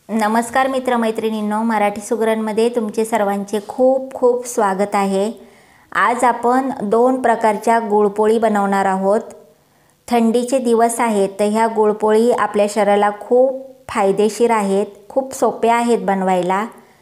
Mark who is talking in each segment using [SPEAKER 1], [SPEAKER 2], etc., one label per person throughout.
[SPEAKER 1] नमस्कार मित्रमैत्रिणींनो, मराठी सुगरणमध्ये तुमचे सर्वांचे खूप खूप स्वागत आहे। आज आपण दोन प्रकारच्या गुळपोळी बनवणार आहोत। थंडीचे दिवस आहेत तर ह्या गुळपोळी आपल्या शरीराला खूप फायदेशीर आहेत, खूप सोपे आहेत बनवायला।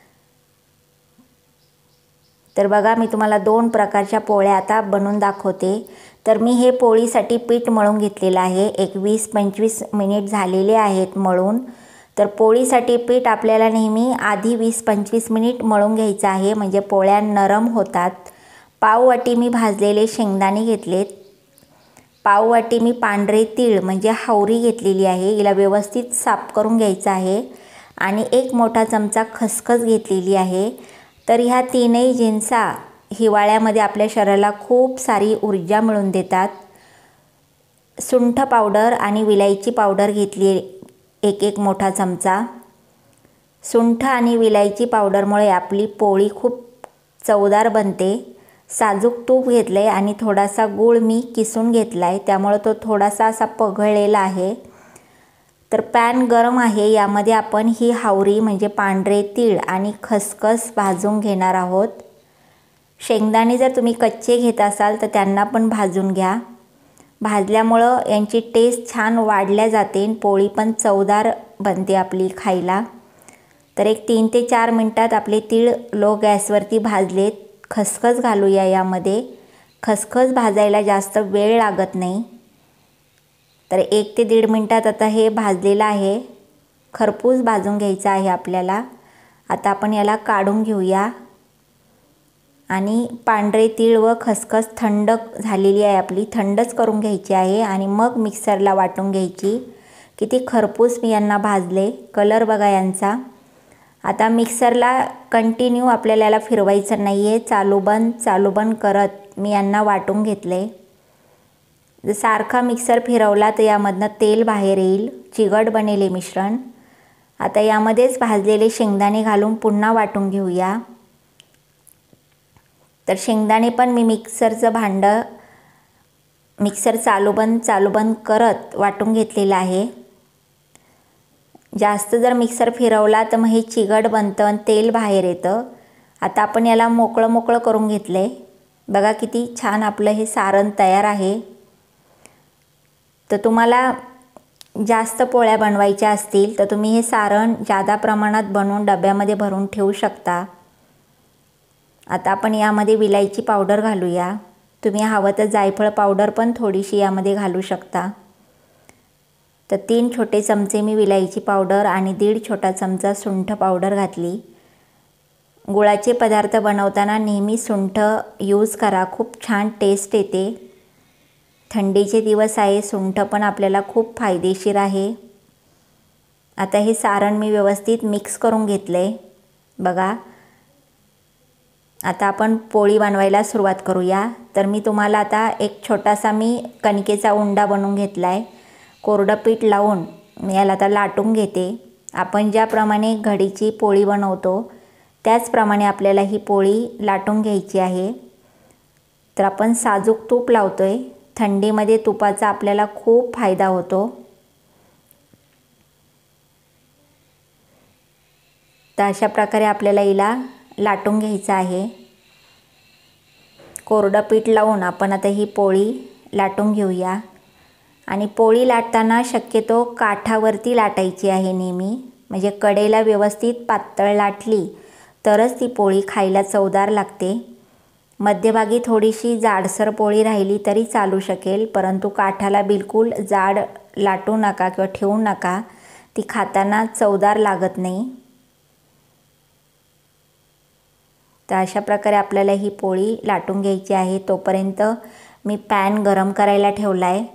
[SPEAKER 1] तर बघा, मी तुम्हाला दोन प्रकारच्या पोळ्या आता बनवून दाखवते। तर मी हे पोळीसाठी पीठ मळून घेतलेले आहे। एक 20-25 मिनिट झालेले आहेत मळून। तर पोळीसाठी पीठ आपल्याला नेहमी आधी 20-25 मिनिट मळून घ्यायचं आहे, म्हणजे पोळ्या नरम होतात। पाव वाटी मी भाजलेले शेंगदाणे घेतलेत। पाव वाटी मी पांढरे तीळ म्हणजे हावरी घेतलेली आहे, हिला व्यवस्थित साफ करून घ्यायचं आहे। आणि एक मोठा चमचा खसखस घेतलेली आहे। तर ह्या तीनही जिन्सा हिवाळ्यामध्ये आपल्या शरीराला खूप सारी ऊर्जा मिळवून देतात। सुंठ पावडर आणि विलायची पावडर घेतली एक मोठा चमचा। सुंठ आणि विलायची पावडरमुळे आपली पोळी खूप चवदार बनते। साजूक तूप घेतले आणि थोडासा गूळ मी किसून घेतलाय, त्यामुळे तो थोडासा असा पघळलेला आहे। तर पॅन गरम आहे, यामध्ये आपण ही हावरी म्हणजे पांढरे तीळ आणि खसखस भाजून घेणार आहोत। शेंगदाणे जर तुम्ही कच्चे घेत असाल तर त्यांना पण भाजून घ्या। भाजल्यामुळं यांची टेस्ट छान वाढल्या जाते, पोळी पण चवदार बनते आपली खायला। तर एक 3 ते 4 मिनिटात आपले तीळ लो गॅसवरती भाजलेत। खसखस घालूया यामध्ये। खसखस भाजायला जास्त वेळ लागत नाही। तर 1 ते 1.5 मिनिटात आता हे भाजलेलं आहे। खरपूस भाजून घ्यायचं आहे आपल्याला। आता आपण याला काढून घेऊया। आणि पांढरे तीळ व खसखस थंड झालेली आहे आपली, थंडच करून घ्यायची आहे आणि मग मिक्सरला वाटून घ्यायची। किती खरपूस मी यांना भाजले, कलर बघा यांचा। आता मिक्सरला कंटिन्यू आपल्याला याला फिरवायचं नाही आहे, चालू बंद करत मी यांना वाटून घेतले। जर सारखा मिक्सर फिरवला तर यामधनं तेल बाहेर येईल, चिकट बनेल हे मिश्रण। आता यामध्येच भाजलेले शेंगदाणे घालून पुन्हा वाटून घेऊया। तर शेंगदाणे पण मी मिक्सरचं भांडं मिक्सर चालू बंद करत वाटून घेतलेलं आहे। जास्त जर मिक्सर फिरवला तर मग हे चिकट बनतं आणि तेल बाहेर येतं। आता आपण याला मोकळं करून घेतले। बघा किती छान आपलं हे सारण तयार आहे। तर तुम्हाला जास्त पोळ्या बनवायच्या असतील तर तुम्ही हे सारण जादा प्रमाणात बनवून डब्यामध्ये भरून ठेवू शकता। आता आपण यामध्ये विलायची पावडर घालूया। तुम्ही हवं तर जायफळ पावडर पण थोडीशी यामध्ये घालू शकता। तर 3 छोटे चमचे मी विलायची पावडर आणि 1.5 छोटा चमचा सुंठ पावडर घातली। गुळाचे पदार्थ बनवताना नेहमी सुंठ यूज करा, खूप छान टेस्ट येते। थंडीचे दिवस आहे, सुंठ पण आपल्याला खूप फायदेशीर आहे। आता हे सारण मी व्यवस्थित मिक्स करून घेतले बघा। आता आपण पोळी बनवायला सुरुवात करूया। तर मी तुम्हाला आता एक छोटासा मी कणकेचा उंडा बनवून घेतलाय। कोरडं पीठ लावून मी याला आता लाटून घेते। आपण ज्याप्रमाणे घडीची पोळी बनवतो त्याचप्रमाणे आपल्याला ही पोळी लाटून घ्यायची आहे। तर आपण साजूक तूप लावतोय, थंडीमध्ये तुपाचा आपल्याला खूप फायदा होतो। तर अशा प्रकारे आपल्याला हिला लाटून घ्यायचं आहे। कोरडं पीठ लावून आपण आता ही पोळी लाटून घेऊया। आणि पोळी लाटताना शक्यतो काठावरती लाटायची आहे नेहमी, म्हणजे कडेला व्यवस्थित पातळ लाटली तरच ती पोळी खायला चवदार लागते। मध्यभागी थोडीशी जाडसर पोळी राहिली तरी चालू शकेल, परंतु काठाला बिलकुल जाड लाटू नका किंवा ठेवू नका, ती खाताना चवदार लागत नाही। तर अशा प्रकारे आपल्याला ही पोळी लाटून घ्यायची आहे। तोपर्यंत मी पॅन गरम करायला ठेवला आहे।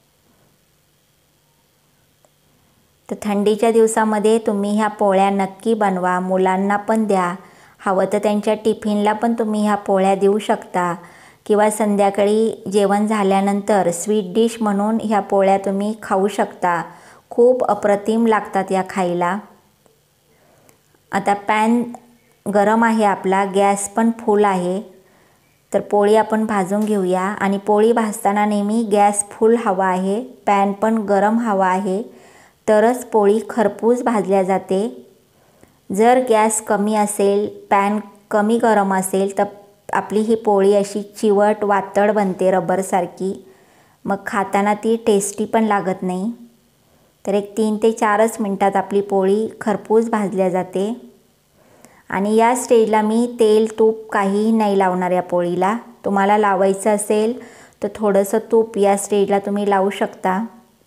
[SPEAKER 1] तर थंडीच्या दिवसामध्ये तुम्ही ह्या पोळ्या नक्की बनवा, मुलांना पण द्या। हवं तर त्यांच्या टिफिनला पण तुम्ही ह्या पोळ्या देऊ शकता, किंवा संध्याकाळी जेवण झाल्यानंतर स्वीट डिश म्हणून ह्या पोळ्या तुम्ही खाऊ शकता। खूप अप्रतिम लागतात या खायला। आता पॅन गरम आहे आपला, गॅस पण फुल आहे। तर पोळी आपण भाजून घेऊया। आणि पोळी भाजताना नेहमी गॅस फुल हवा आहे, पॅन पण गरम हवा आहे, तरच पोळी खरपूस भाजल्या जाते। जर गॅस कमी असेल, पॅन कमी गरम असेल तर आपली ही पोळी अशी चिवट वातळ बनते रबरसारखी, मग खाताना ती टेस्टी पण लागत नाही। तर एक 3 ते 4च मिनटात आपली पोळी खरपूस भाजल्या जाते। आणि या स्टेजला मी तेल तूप काहीही नाही लावणार या पोळीला। तुम्हाला लावायचं असेल तर थोडंसं तूप या स्टेजला तुम्ही लावू शकता।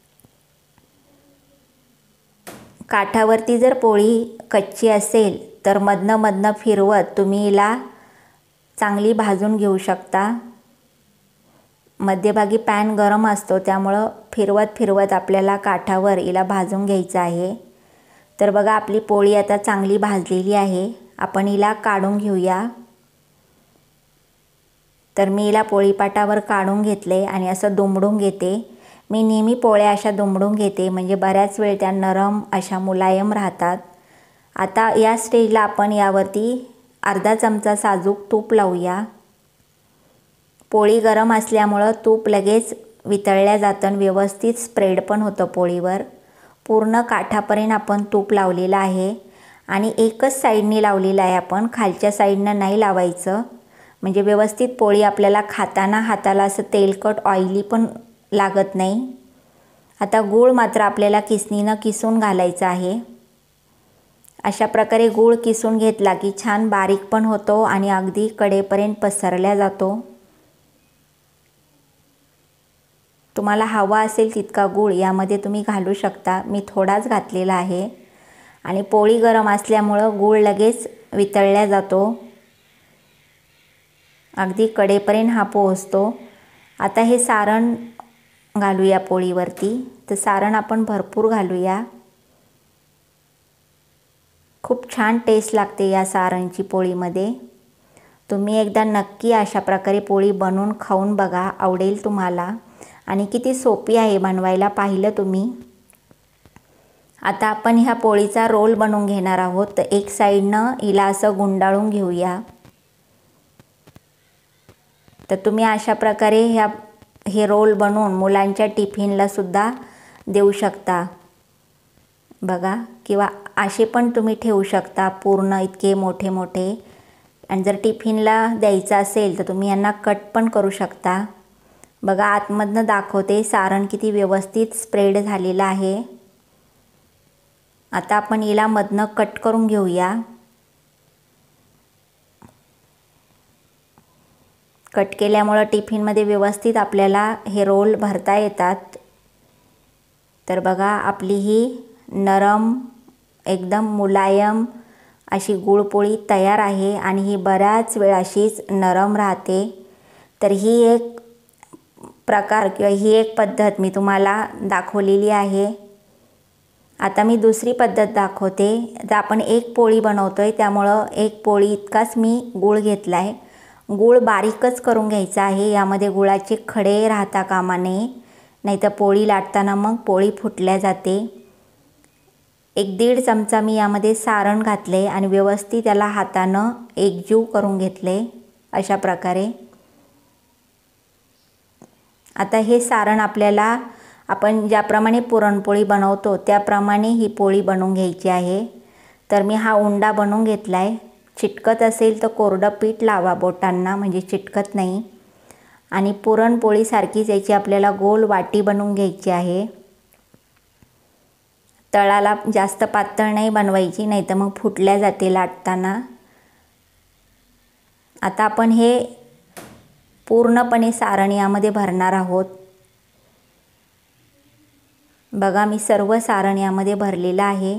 [SPEAKER 1] काठावरती जर पोळी कच्ची असेल तर मधनं फिरवत तुम्ही हिला चांगली भाजून घेऊ शकता। मध्यभागी पॅन गरम असतो त्यामुळं फिरवत आपल्याला काठावर हिला भाजून घ्यायचं आहे। तर बघा आपली पोळी आता चांगली भाजलेली आहे, आपण हिला काढून घेऊया। तर मी हिला पोळीपाटावर काढून घेतले आणि असं दुमडून घेते। मी नेहमी पोळ्या अशा दुमडून घेते म्हणजे बऱ्याच वेळ त्या नरम अशा मुलायम राहतात। आता या स्टेजला आपण यावरती अर्धा चमचा साजूक तूप लावूया। पोळी गरम असल्यामुळं तूप लगेच वितळल्या जातं आणि व्यवस्थित स्प्रेड पण होतं पोळीवर। पूर्ण काठापर्यंत आपण तूप लावलेलं आहे आणि एकच साईडने लावलेलं आहे, आपण खालच्या साईडनं नाही लावायचं म्हणजे व्यवस्थित पोळी आपल्याला खाताना हाताला असं तेलकट ऑइली पण लागत नाही। आता गूळ मात्र आपल्याला किसणीनं किसून घालायचं आहे। अशा प्रकारे गूळ किसून घेतला की छान बारीक पण होतो आणि अगदी कडेपर्यंत पसरल्या जातो। तुम्हाला हवा असेल तितका गूळ यामध्ये तुम्ही घालू शकता, मी थोडाच घातलेला आहे। आणि पोळी गरम असल्यामुळं गूळ लगेच वितळल्या जातो, अगदी कडेपर्यंत हा पोहोचतो। आता हे सारण घालूया पोळीवरती। तर सारण आपण भरपूर घालूया, खूप छान टेस्ट लागते या सारणची पोळीमध्ये। तुम्ही एकदा नक्की अशा प्रकारे पोळी बनवून खाऊन बघा, आवडेल तुम्हाला। आणि किती सोपी आहे बनवायला पाहिलं तुम्ही। आता आपण ह्या पोळीचा रोल बनवून घेणार आहोत। तर एक साईडनं हिला असं गुंडाळून घेऊया। तर तुम्ही अशा प्रकारे हे रोल बनवून मुलांच्या टिफिनला सुद्धा देऊ शकता बघा, किंवा असे पण तुम्ही ठेवू शकता पूर्ण इतके मोठे मोठे। आणि जर टिफिनला द्यायचं असेल तर तुम्ही यांना कट पण करू शकता। बघा आतमधनं दाखवते सारण किती व्यवस्थित स्प्रेड झालेलं आहे। आता आपण हिला मधनं कट करून घेऊया। कट केल्यामुळं टिफिनमध्ये व्यवस्थित आपल्याला हे रोल भरता येतात। तर बघा आपली ही नरम एकदम मुलायम अशी गुळपोळी तयार आहे आणि ही बऱ्याच वेळ अशीच नरम राहते। तर ही एक प्रकार किंवा ही एक पद्धत मी तुम्हाला दाखवलेली आहे। आता मी दुसरी पद्धत दाखवते। तर आपण एक पोळी बनवतोय त्यामुळं एक पोळी इतकाच मी गूळ घेतला आहे। गूळ बारीकच करून घ्यायचा आहे, यामध्ये गुळाचे खडे राहता कामा नये, नाहीतर पोळी लाटताना मग पोळी फुटल्या जाते। 1-1.5 चमचा मी यामध्ये सारण घातले आणि व्यवस्थित त्याला हातानं एकजीव करून घेतले अशा प्रकारे। आता हे सारण आपल्याला आपण ज्याप्रमाणे पुरणपोळी बनवतो त्याप्रमाणे ही पोळी बनवून घ्यायची आहे। तर मी हा उंडा बनवून घेतला आहे। चिटकत असेल तर कोरडं पीठ लावा बोटांना म्हणजे चिटकत नाही। आणि पुरणपोळीसारखीच याची आपल्याला गोल वाटी बनवून घ्यायची आहे। तळाला जास्त पातळ नाही बनवायची, नाही तर मग फुटल्या जाते लाटताना। आता आपण हे पूर्णपणे सारण यामध्ये भरणार आहोत। बघा मी सर्व सारण यामध्ये भरलेलं आहे।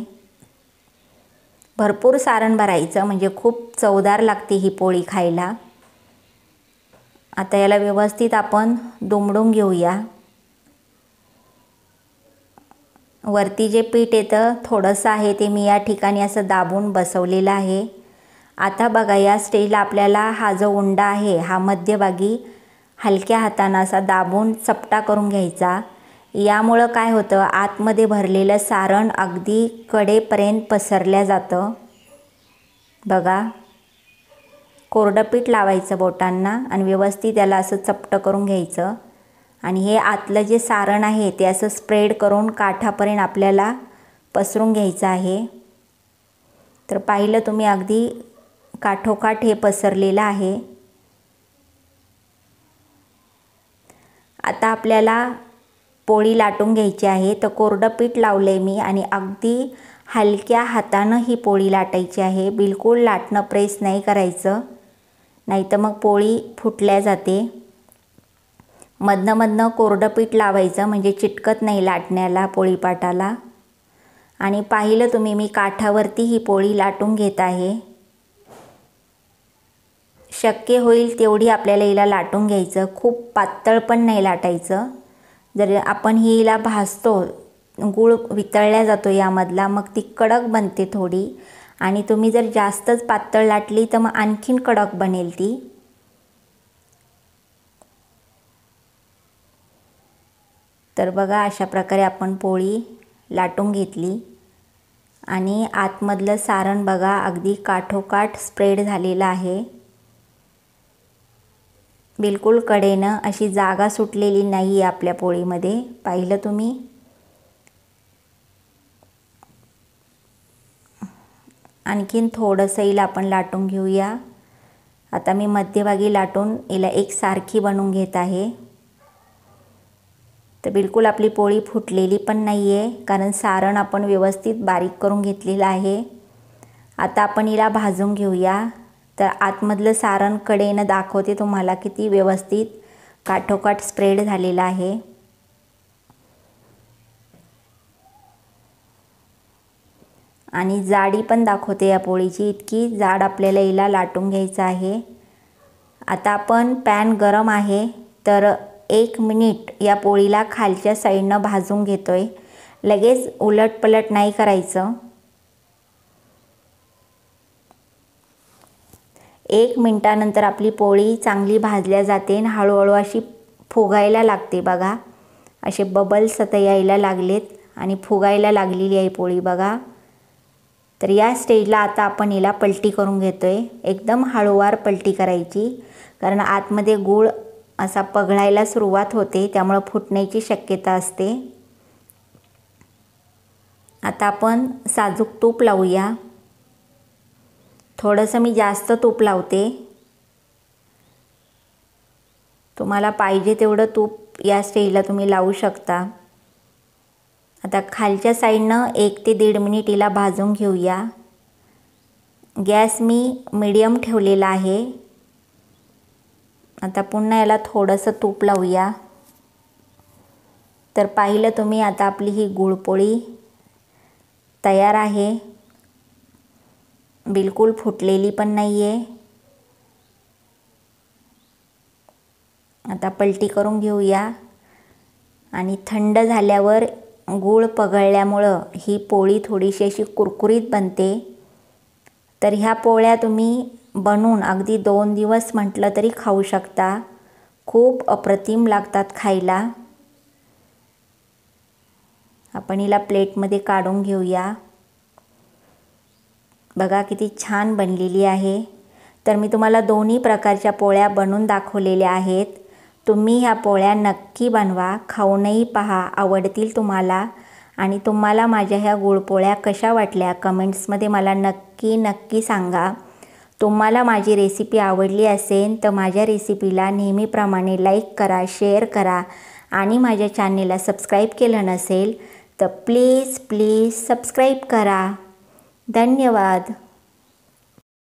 [SPEAKER 1] भरपूर सारण भरायचं म्हणजे खूप चवदार लागते ही पोळी खायला। आता याला व्यवस्थित आपण दुमडून घेऊया। वरती जे पीठ येतं थोडंसं आहे ते मी या ठिकाणी असं दाबून बसवलेलं आहे। आता बघा या स्टेजला आपल्याला हा जो उंडा आहे हा मध्यभागी हलक्या हातानं असा दाबून चपटा करून घ्यायचा। यामुळं काय होतं, आतमध्ये भरलेलं सारण अगदी कडेपर्यंत पसरल्या जातं। बघा कोरडं पीठ लावायचं बोटांना आणि व्यवस्थित त्याला असं चपटं करून घ्यायचं आणि हे आतलं जे सारण आहे ते असं स्प्रेड करून काठापर्यंत आपल्याला पसरून घ्यायचं आहे। तर पाहिलं तुम्ही अगदी काठोकाठ हे पसरलेलं आहे। आता आपल्याला पोळी लाटून घ्यायची आहे। तर कोरडं पीठ लावले मी आणि अगदी हलक्या हातानं ही पोळी लाटायची आहे। बिलकुल लाटणं प्रेस नाही करायचं, नाही तर मग पोळी फुटल्या जाते। मधनं कोरडं पीठ लावायचं म्हणजे चिटकत नाही लाटण्याला पोळीपाटाला। आणि पाहिलं तुम्ही मी काठावरती ही पोळी लाटून घेत आहे। शक्य होईल तेवढी आपल्याला हिला लाटून घ्यायचं, खूप पातळ पण नाही लाटायचं। जर आपण हिला भाजतो, गूळ वितळल्या जातो यामधला, मग ती कडक बनते थोडी। आणि तुम्ही जर जास्तच पातळ लाटली तर मग आणखीन कडक बनेल ती। तर बघा अशा प्रकारे आपण पोळी लाटून घेतली आणि आतमधलं सारण बघा अगदी काठोकाठ स्प्रेड झालेलं आहे। बिलकुल कडेनं अशी जागा सुटलेली नाही आहे आपल्या पोळीमध्ये, पाहिलं तुम्ही। आणखीन थोडंसं हिला आपण लाटून घेऊया। आता मी मध्यभागी लाटून हिला एकसारखी बनवून घेत आहे। तर बिलकुल आपली पोळी फुटलेली पण नाही आहे, कारण सारण आपण व्यवस्थित बारीक करून घेतलेलं आहे। आता आपण हिला भाजून घेऊया। तर आतमधलं सारण कडेनं दाखवते तुम्हाला किती व्यवस्थित काठोकाठ स्प्रेड झालेलं आहे। आणि जाडी पण दाखवते या पोळीची, इतकी जाड आपल्याला हिला लाटून घ्यायचं आहे। आता आपण पॅन गरम आहे तर 1 मिनिट या पोळीला खालच्या साईडनं भाजून घेतोय। लगेच उलटपलट नाही करायचं। 1 मिनिटानंतर आपली पोळी चांगली भाजल्या जाते आणि हळूहळू अशी फुगायला लागते बघा। असे बबल्स आता यायला लागलेत आणि फुगायला लागलेली आहे पोळी बघा। तर या स्टेजला आता आपण हिला पलटी करून घेतोय। एकदम हळूवार पलटी करायची, कारण आतमध्ये गूळ असा पगळायला सुरुवात होते, त्यामुळे फुटण्याची शक्यता असते। आता आपण साजूक तूप लावूया। थोडंसं मी जास्त तूप लावते, तुम्हाला पाहिजे तेवढं तूप या स्टेजला तुम्ही लावू शकता। आता खालच्या साईडनं 1 ते 1.5 मिनिट हिला भाजून घेऊया। गॅस मी मीडियम ठेवलेला आहे। आता पुन्हा याला थोडंसं तूप लावूया। तर पाहिलं तुम्ही आता आपली ही गुळपोळी तयार आहे। बिलकुल फुटलेली पण नाही आहे। आता पलटी करून घेऊया आणि थंड झाल्यावर गूळ पगळल्यामुळं ही पोळी थोडीशी अशी कुरकुरीत बनते। तर ह्या पोळ्या तुम्ही बनवून अगदी 2 दिवस म्हटलं तरी खाऊ शकता। खूप अप्रतिम लागतात खायला। आपण हिला प्लेटमध्ये काढून घेऊया। बघा किती छान बनलेली आहे। तर मी तुम्हाला दोन्ही प्रकारच्या पोळ्या बनवून दाखवलेल्या आहेत। तुम्ही ह्या पोळ्या नक्की बनवा, खाऊनही पहा, आवडतील तुम्हाला। आणि तुम्हाला माझ्या ह्या गुळपोळ्या कशा वाटल्या कमेंट्समध्ये मला नक्की सांगा। तुम्हाला माझी रेसिपी आवडली असेल तर माझ्या रेसिपीला नेहमीप्रमाणे लाईक करा, शेअर करा आणि माझ्या चॅनेलला सबस्क्राईब केलं नसेल तर प्लीज सबस्क्राईब करा। धन्यवाद।